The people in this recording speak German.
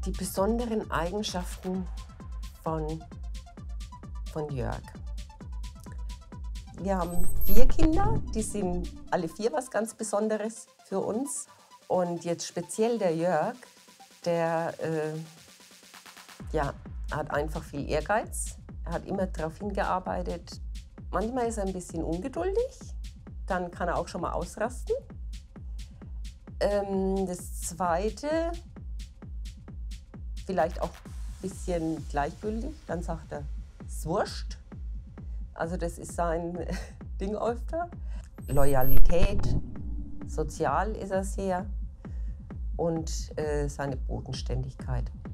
Die besonderen Eigenschaften von, von Jörg. Wir haben 4 Kinder, die sind alle 4 was ganz Besonderes für uns. Und jetzt speziell der Jörg, der ja, hat einfach viel Ehrgeiz. Er hat immer darauf hingearbeitet. Manchmal ist er ein bisschen ungeduldig, dann kann er auch schon mal ausrasten. Das Zweite, vielleicht auch ein bisschen gleichgültig, dann sagt er, ist wurscht. Also das ist sein Ding öfter. Loyalität, sozial ist er sehr und seine Bodenständigkeit.